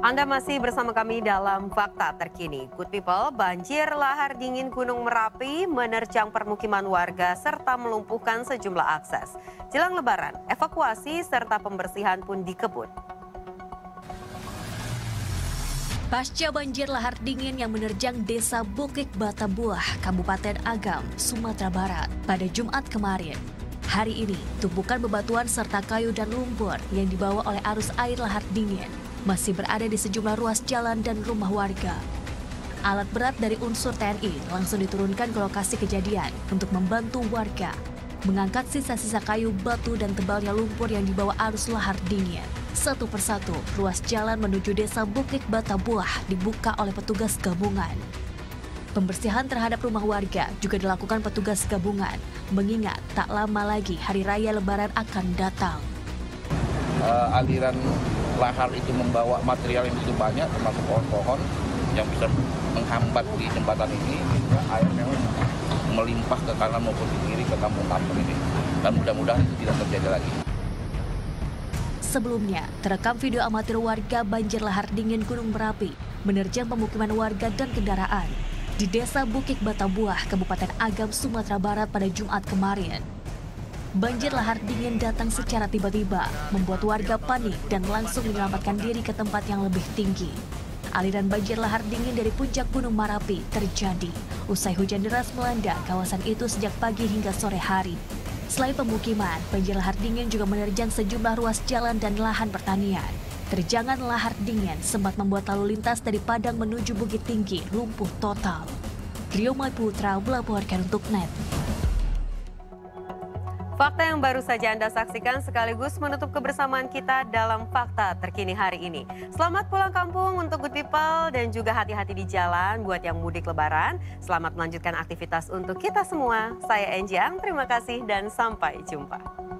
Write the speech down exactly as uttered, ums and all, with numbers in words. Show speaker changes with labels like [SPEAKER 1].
[SPEAKER 1] Anda masih bersama kami dalam Fakta Terkini. Good People, banjir lahar dingin Gunung Merapi menerjang permukiman warga serta melumpuhkan sejumlah akses. Jelang Lebaran, evakuasi serta pembersihan pun dikebut.
[SPEAKER 2] Pasca banjir lahar dingin yang menerjang Desa Bukit Batabuah, Kabupaten Agam, Sumatera Barat pada Jumat kemarin. Hari ini, tumpukan bebatuan serta kayu dan lumpur yang dibawa oleh arus air lahar dingin masih berada di sejumlah ruas jalan dan rumah warga. Alat berat dari unsur T N I langsung diturunkan ke lokasi kejadian untuk membantu warga mengangkat sisa-sisa kayu, batu, dan tebalnya lumpur yang dibawa arus lahar dingin. Satu persatu, ruas jalan menuju Desa Bukit Batabuah dibuka oleh petugas gabungan. Pembersihan terhadap rumah warga juga dilakukan petugas gabungan, mengingat tak lama lagi Hari Raya Lebaran akan datang.
[SPEAKER 3] Uh, aliran lahar itu membawa material yang begitu banyak, termasuk pohon-pohon yang bisa menghambat di jembatan ini, hingga airnya melimpah ke kanan maupun ke kiri ke kampung-kampung ini. Dan mudah-mudahan itu tidak terjadi lagi.
[SPEAKER 2] Sebelumnya, terekam video amatir warga banjir lahar dingin Gunung Merapi menerjang pemukiman warga dan kendaraan di Desa Bukit Batabuah, Kabupaten Agam, Sumatera Barat pada Jumat kemarin. Banjir lahar dingin datang secara tiba-tiba, membuat warga panik dan langsung menyelamatkan diri ke tempat yang lebih tinggi. Aliran banjir lahar dingin dari puncak Gunung Merapi terjadi usai hujan deras melanda kawasan itu sejak pagi hingga sore hari. Selain pemukiman, banjir lahar dingin juga menerjang sejumlah ruas jalan dan lahan pertanian. Terjangan lahar dingin sempat membuat lalu lintas dari Padang menuju Bukit Tinggi lumpuh total. Rio Mai Putra melaporkan untuk N E T.
[SPEAKER 1] Fakta yang baru saja Anda saksikan sekaligus menutup kebersamaan kita dalam Fakta Terkini hari ini. Selamat pulang kampung untuk Good People dan juga hati-hati di jalan buat yang mudik Lebaran. Selamat melanjutkan aktivitas untuk kita semua. Saya Enjiang, terima kasih dan sampai jumpa.